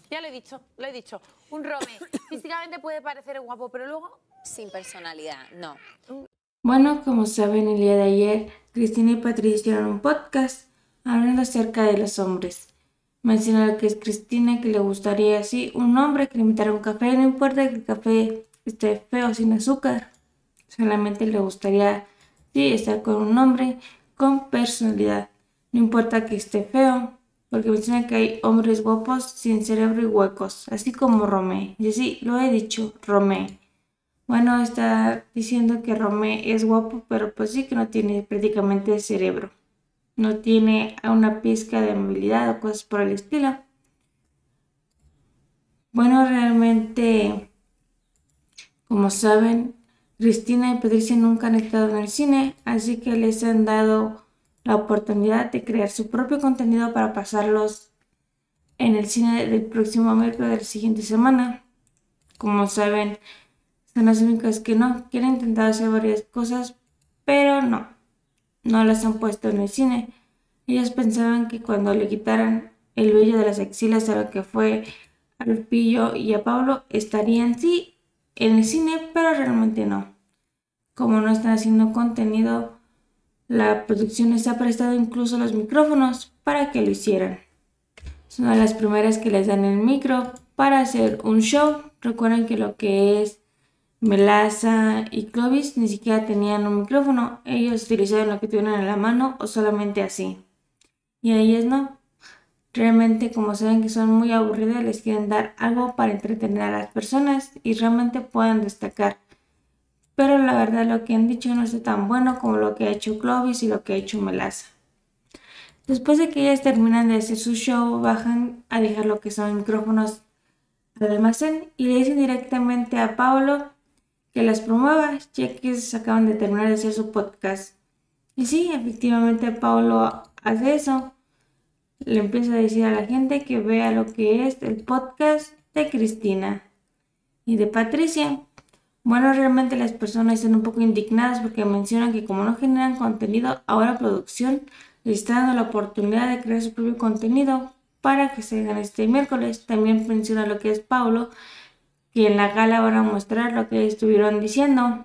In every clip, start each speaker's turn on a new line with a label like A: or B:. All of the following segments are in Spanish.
A: Ya lo he dicho, lo he dicho. Un Rome. Físicamente puede parecer guapo, pero luego...
B: Sin personalidad, no.
C: Bueno, como saben, el día de ayer, Cristina y Patricia hicieron un podcast hablando acerca de los hombres. Mencionaron que es Cristina, que le gustaría así un hombre que le invitara un café, no importa que el café esté feo, sin azúcar. Solamente le gustaría, sí, estar con un hombre con personalidad. No importa que esté feo, porque menciona que hay hombres guapos sin cerebro y huecos, así como Romé. Y sí, lo he dicho, Romé. Bueno, está diciendo que Romé es guapo, pero pues sí que no tiene prácticamente cerebro. No tiene una pizca de movilidad o cosas por el estilo. Bueno, realmente, como saben, Cristina y Patricia nunca han estado en el cine, así que les han dado la oportunidad de crear su propio contenido para pasarlos en el cine del próximo miércoles de la siguiente semana. Como saben, son las únicas que no quieren intentar hacer varias cosas, pero no las han puesto en el cine. Ellas pensaban que cuando le quitaran el vello de las axilas a lo que fue a Lupillo y a Pablo, estarían sí en el cine, pero realmente no. Como no están haciendo contenido, la producción les ha prestado incluso los micrófonos para que lo hicieran. Son una de las primeras que les dan el micro para hacer un show. Recuerden que lo que es Melaza y Clovis ni siquiera tenían un micrófono. Ellos utilizaban lo que tuvieran en la mano o solamente así. Y a ellas no. Realmente, como saben que son muy aburridas, les quieren dar algo para entretener a las personas y realmente puedan destacar. Pero la verdad lo que han dicho no está tan bueno como lo que ha hecho Clovis y lo que ha hecho Melaza. Después de que ellas terminan de hacer su show, bajan a dejar lo que son micrófonos al almacén y le dicen directamente a Pablo que las promueva, ya que acaban de terminar de hacer su podcast. Y sí, efectivamente Pablo hace eso. Le empieza a decir a la gente que vea lo que es el podcast de Cristina y de Patricia. Bueno, realmente las personas están un poco indignadas porque mencionan que como no generan contenido, ahora producción les está dando la oportunidad de crear su propio contenido para que se hagan este miércoles. También menciona lo que es Paulo, que en la gala van a mostrar lo que estuvieron diciendo.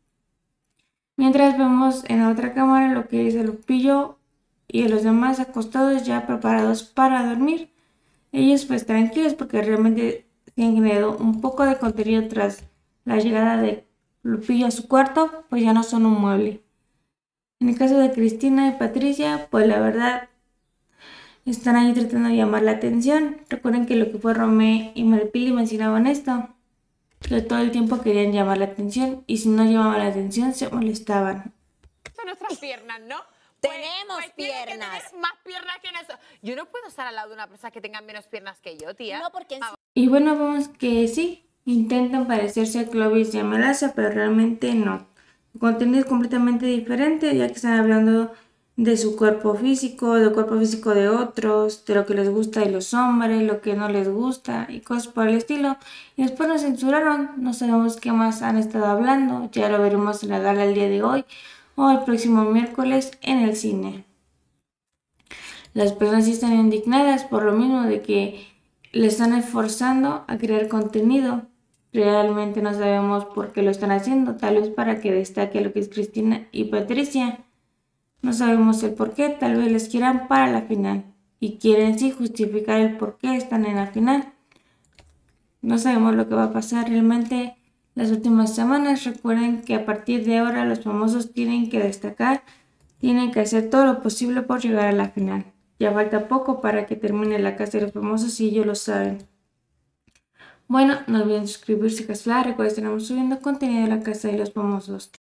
C: Mientras vemos en la otra cámara lo que es el Lupillo y los demás acostados ya preparados para dormir. Ellos pues tranquilos porque realmente han generado un poco de contenido tras la llegada de Lupillo a su cuarto, pues ya no son un mueble. En el caso de Cristina y Patricia, pues la verdad están ahí tratando de llamar la atención. Recuerden que lo que fue Romé y Maripili mencionaban esto, que todo el tiempo querían llamar la atención y si no llamaban la atención se molestaban.
A: Son nuestras piernas, ¿no?
B: Tenemos
A: tienen que
B: piernas.
A: tener más piernas que nosotros. Yo no puedo estar al lado de una persona que tenga menos piernas que yo, tía.
B: No, porque
C: Y bueno, vemos que sí, intentan parecerse a Clovis y a Melaza, pero realmente no. Su contenido es completamente diferente, ya que están hablando de su cuerpo físico, del cuerpo físico de otros, de lo que les gusta de los hombres, lo que no les gusta y cosas por el estilo. Y después nos censuraron, no sabemos qué más han estado hablando, ya lo veremos en la gala el día de hoy o el próximo miércoles en el cine. Las personas sí están indignadas por lo mismo de que le están esforzando a crear contenido. Realmente no sabemos por qué lo están haciendo, tal vez para que destaque lo que es Cristina y Patricia. No sabemos el por qué, tal vez les quieran para la final y quieren sí justificar el por qué están en la final. No sabemos lo que va a pasar realmente las últimas semanas. Recuerden que a partir de ahora los famosos tienen que destacar, tienen que hacer todo lo posible por llegar a la final. Ya falta poco para que termine la casa de los famosos y ellos lo saben. Bueno, no olviden suscribirse, recuerden que estamos subiendo contenido de la casa de los famosos.